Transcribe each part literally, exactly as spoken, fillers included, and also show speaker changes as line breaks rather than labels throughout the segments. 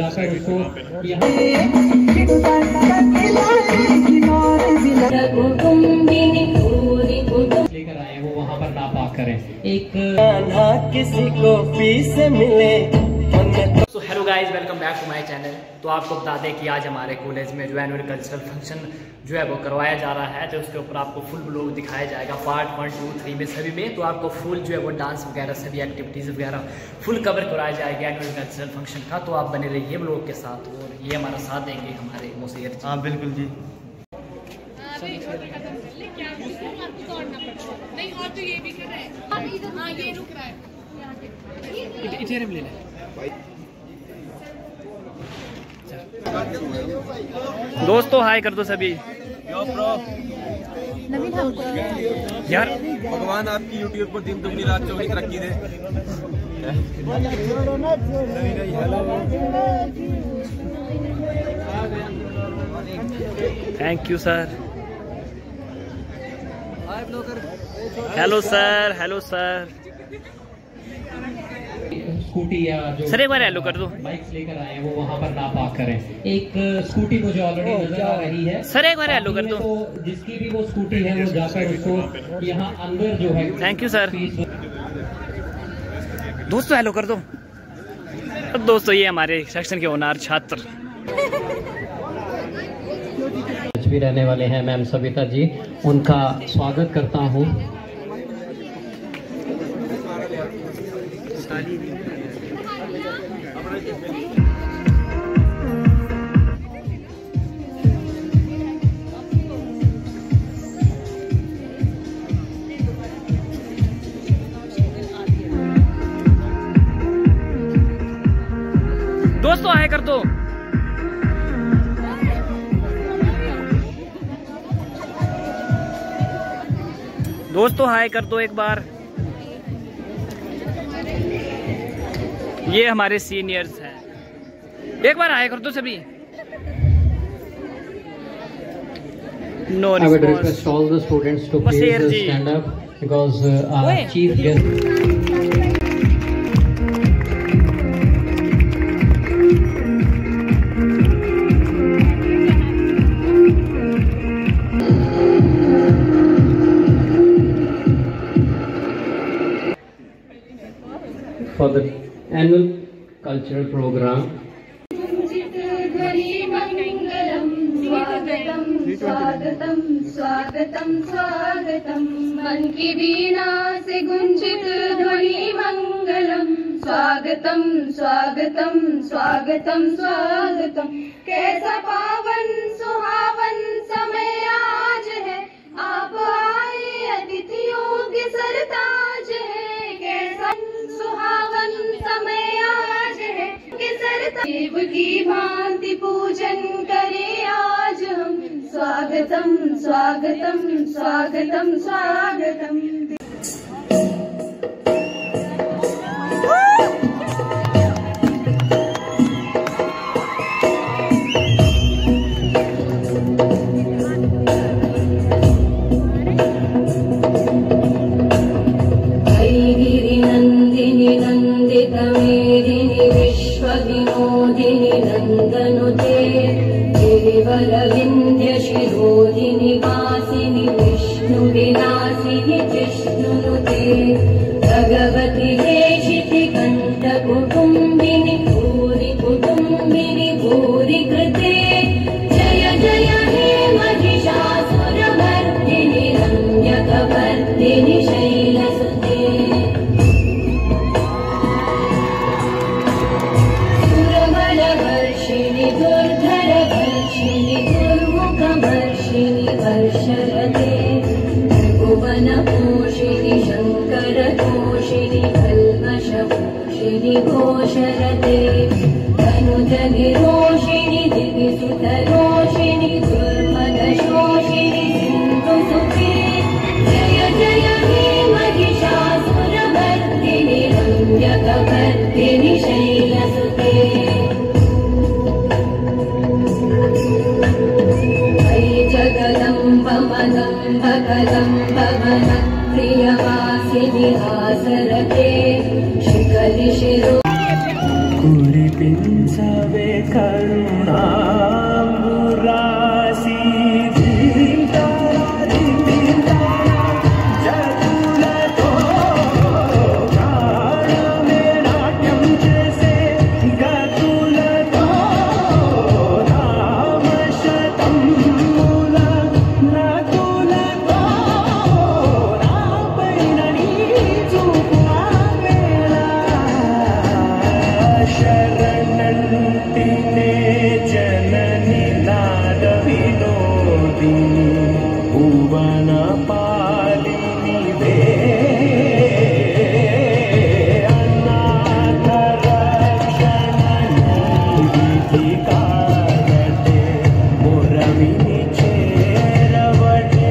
जाकर उसको यहाँ लेकर आए वो वहाँ पर नापाक करें। एक किसी को फीस मिले।
So hello guys, welcome back to my channel. तो आपको बता दें कि आज हमारे कॉलेज में जो एनुअल कल्चरल फंक्शन जो है वो करवाया जा रहा है, तो उसके ऊपर आपको फुल ब्लॉग दिखाया जाएगा पार्ट वन टू थ्री में सभी में। तो आपको फुल जो है वो डांस वगैरह सभी एक्टिविटीज़ वगैरह फुल कवर कराया जाएगा एनुअल कल्चरल फंक्शन का। तो आप बने रहिए ब्लॉग के साथ और ये हमारा साथ देंगे हमारे मोसेर। हाँ बिल्कुल जी।
नहीं और तो ये भी कर रहा है। हाँ ये रुक रहा है।
इधर ले ले। दोस्तों हाय कर दो सभी।
यो ब्रो
यार
भगवान आपकी यूट्यूब को दिन दुगनी रात चौगनी तरक्की दे।
Thank you sir. Hello sir, hello sir.
Scooty या जो
सर एक बार हेलो कर दो।
बाइक्स लेकर आए वो वहाँ पर नापाक करें। एक स्कूटी मुझे ऑलरेडी नजर आ रही है।
सर एक बार हेलो कर दो।
तो जिसकी भी वो स्कूटी है वो जाकर उसको यहाँ अंदर जो है।
Thank you sir. दोस्तों हेलो कर दो। दोस्तों ये हमारे सेक्शन के ओनर छात्र
भी रहने वाले हैं मैम सविता जी, उनका स्वागत करता हूँ।
दोस्तों हाय कर दो। दोस्तों हाय कर दो एक बार। ये हमारे सीनियर्स हैं, एक बार हाय कर दो सभी। No
I would request all the students to please stand up because uh, our chief guest. For the annual cultural program.
स्वागतम स्वागतम स्वागतम मन की वीणा से गुंजित ध्वनि मंगलम। स्वागतम स्वागतम स्वागतम स्वागतम। कैसा पावन सुहावन समय आज है, आप आए अतिथियों के सरताज है। कैसा सुहावन समय आज है कि सरताज देव की भांति पूजन करे आज हम। स्वागतम स्वागतम स्वागतम स्वागतम। विश्वविनोदिनि नन्दनुते केवलविन्ध्य शिरोधिनि वासिनि विष्णुविलासिनि जिष्णुनुते भगवति हेशिति कण्ठकुटुम्बिनि भूरि कुटुम्बिनि भूरि कृते। जय जय हे महिषासुरमर्दिनि रम्यकवर्दिनि शैलसुते। वर्षरते भुवनपोषिणि शङ्करतोषिणि कल्मषपोषिणि घोषरते तनुजनिरोषिणि दिविसुतरोषिणि दुर्मदशोषिणि सिन्धुसुते। जय जय हे महिषासुरमर्दिनि रम्यकवर्दिनि शैलसुते। जगदम्ब मदम्ब कदम्ब वन प्रियवासिनि आसरते शिखरि शिरो।
कुरिपिंचवे కరుణాంబురాశి ధీంతారా ధీంతారా జతులతో ప్రాణమే నాట్యం చేసే గతులతో రామశతముల నకులతో నాపైన నీ చూపు ఆవేళ శరణంటినే జనని నాద వినోదిని భువన పాలినివే అనాథ రక్షణ నీవిధి కారటే మురవిని చేరవటే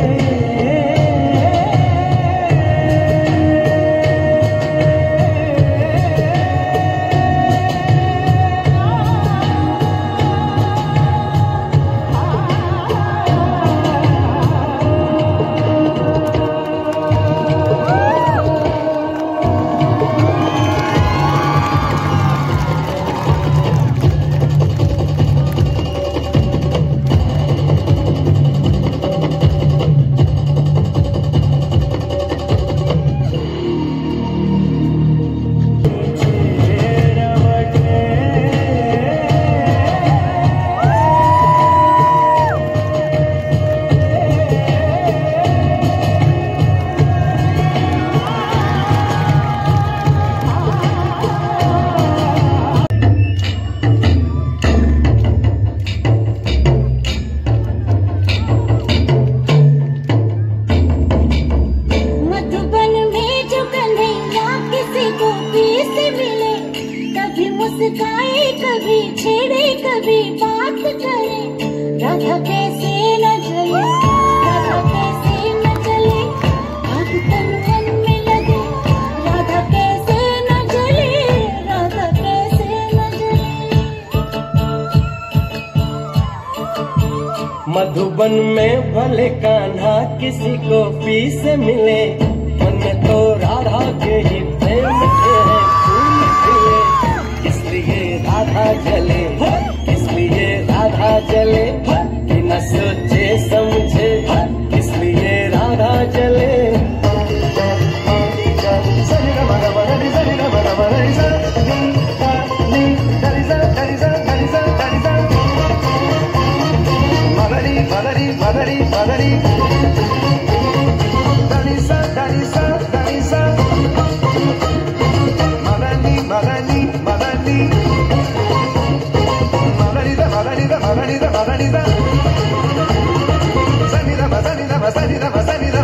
मधुबन में जो कन्हैया किसी को भी से मिले, कभी मुस्काए कभी छेड़े कभी बात करे, राधा कैसे न जले, राधा कैसे न जले, आग तन मन में लगे, राधा कैसे न जले, राधा कैसे न जले।
मधुबन में भले कान्हा किसी को पी से मिले, मन में तो राधा के ही प्रेम के हैं फूल खिले, इसलिए राधा जले, इसलिए राधा जले, कि न सोचे समझे, इसलिए राधा जले। Madari, Madari, Madari, Danisa, Danisa, Danisa, Madani, Madani, Madani, Madarida, Madarida, Madarida, Madarida, Sanida, Masanida, Masanida, Masanida,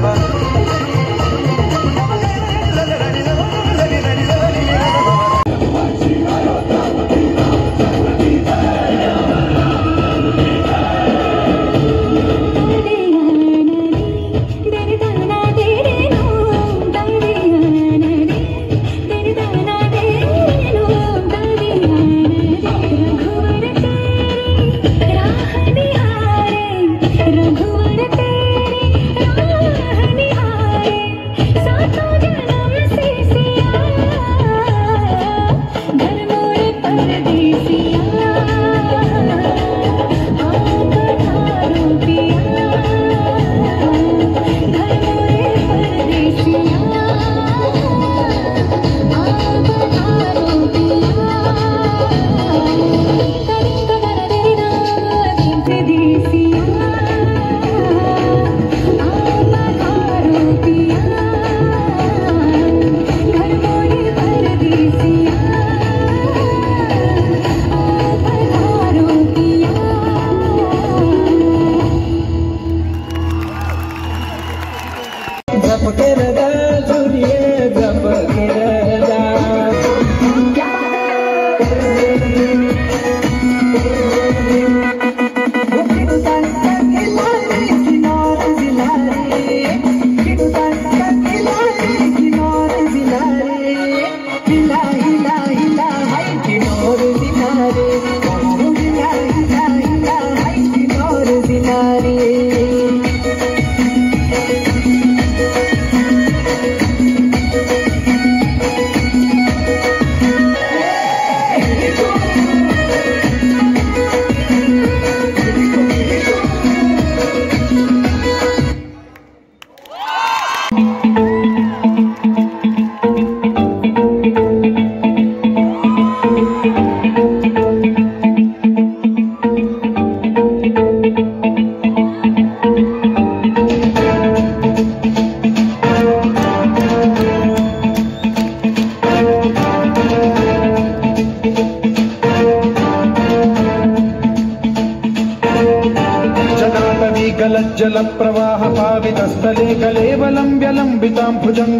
पटवी गलज्जल प्रवाह पावितस्थले कलेवलं व्यलम्बितां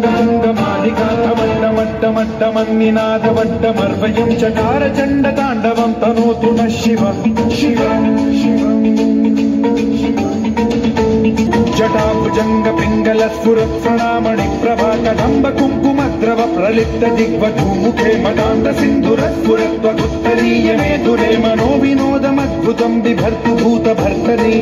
भुजङ्गभङ्गमालिकान्तमट्टमट्टमट्टमन्निनादवट्टमर्वयं चकार चण्डताण्डवं तनोतु नः शिव शिव जटाभुजंग पिंगल स्फुरत्प्रणामणि प्रभा कदम्ब कुङ्कुमद्रव प्रलिप्त दिग्वधूमुखे मदान्त सिन्धुरस्फुरत्वगुत्तरीय मेधुरे मनो विनोदमद्भुतं बिभर्तु भूतभर्तरि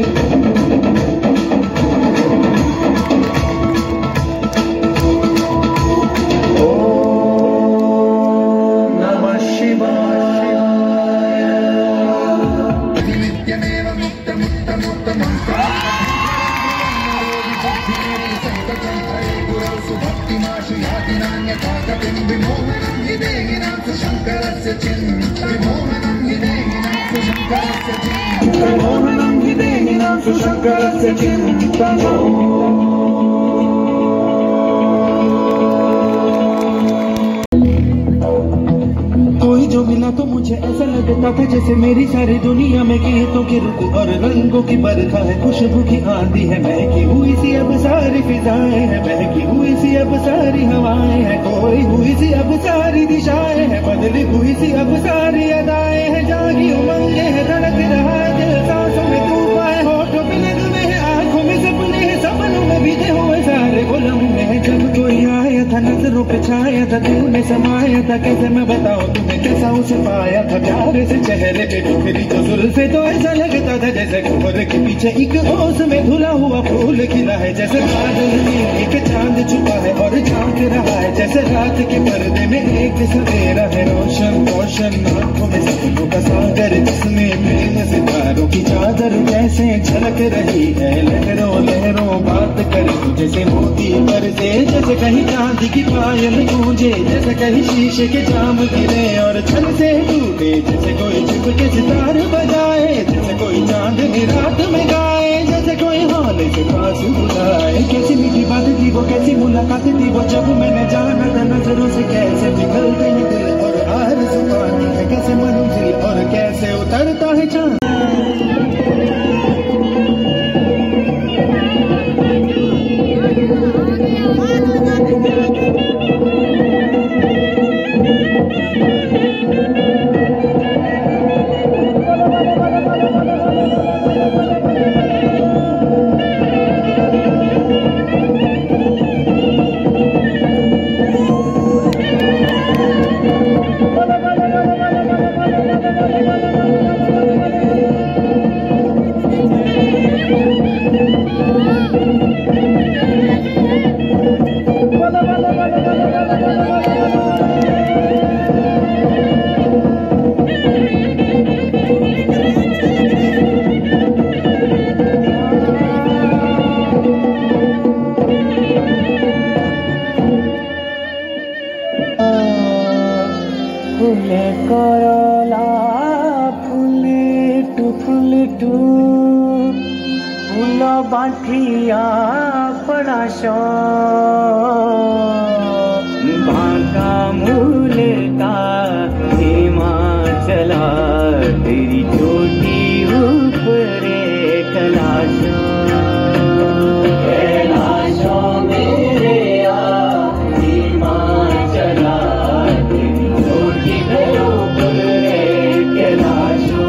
विमोहनं हि देहिनां सुशङ्करस्य चिन्तनो कोई जो मिला तो मुझे ऐसा लगता था जैसे मेरी सारी दुनिया में गीतों की रुत और रंगों की बरखा है, खुशबू की आंधी है, महकी हुई सी अब सारी फिजाएं हैं, महकी हुई सी अब सारी हवाएं हैं, खोई हुई सी अब सारी दिशाएं हैं, बदली हुई सी अब सारी अदाएं हैं, जागी उमंगे है, धड़क रहा है दिल, सांसों में तूफान है, होठों पे नगमे है, आंखों में सपने हैं, सपनों में बीते हुए सारे वो लम्हे हैं। जब कोई आया था नजरों पे छाया था, दिल में समाया था, कैसे मैं बताऊं तुम्हें कैसा उसे पाया था, प्यारे से चेहरे पे बिखरी तो जुल्फे तो ऐसा लगता था जैसे कोहर के पीछे एक ओस में धुला हुआ फूल खिला है, जैसे बादल में एक चांद छुपा है और झांक रहा है, जैसे रात के पर्दे में एक सवेरा है, रोशन रोशन आंखों में सपनों का सागर, जिसमें प्रेम सितारों की चादर जैसे झलक रही है, लहरों लहरों बात करे जैसे मोती बरसे, जैसे कहीं चांदी की पायल गूंजे, जैसे कहीं शीशे के जाम गिरे और छन से टूटे, जैसे कोई चुप के सितार बजाए, जैसे कोई चांदनी रात में गाए, जैसे कोई हाले से पास बुलाए। कैसी मीठी बात थी वो, कैसी मुलाकात थी वो, जब मैंने जाना था नजरों से कैसे पिघलते हैं दिल और आरज़ू पानी है, कैसे मंजिल और कैसे उतरता है चांद।
ফুলে করলা ফুলে টুকুল টু ফুল বাঠিয়া পড়াশ भाका मूल का हिमाचला तेरी चोटी ऊपरे कैलाशों कैलाशों मेरे आ हिमाचला तेरी चोटी ऊपरे कैलाशों।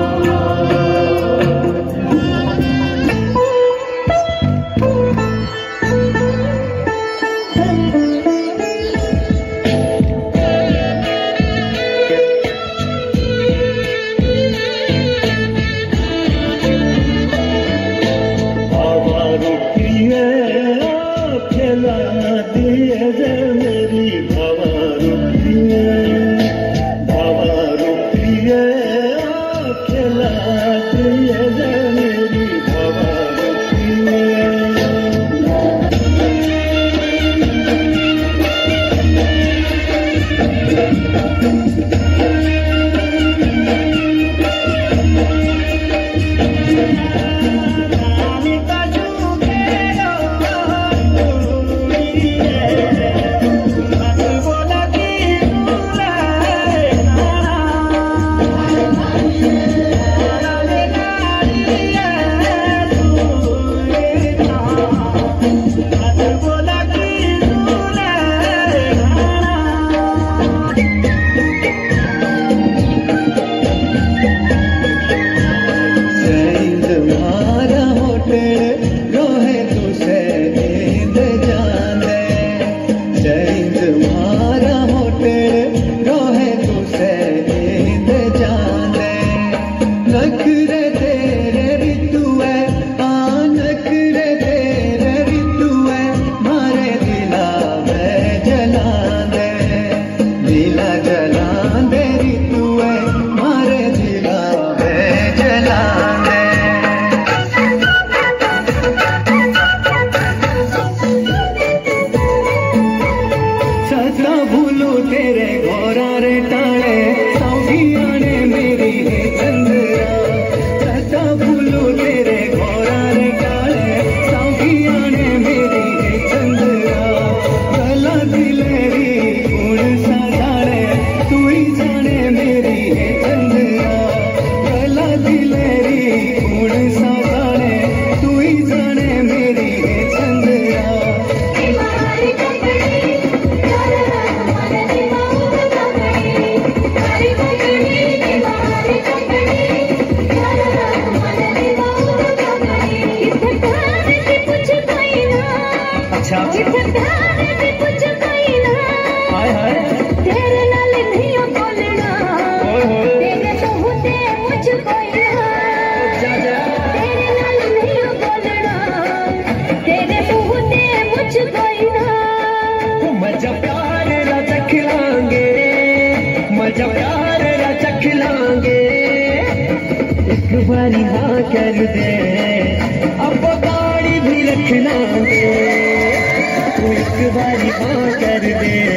अच्छा
जिथे प्यार भी कुछ कोई ना,
हाय हाय
तेरे नाल नहीं बोलना,
ओए होए
तेरे मुंह ते मुझ कोई ना,
जा जा
तेरे नाल नहीं बोलना, तेरे मुंह ते मुझ कोई ना।
मजा प्यार रा चख लांगे, मजा प्यार रा चख लांगे, एक बारी हाँ कर दे अब गाड़ी भी रख लांगे, तू एक बारी हाँ कर दे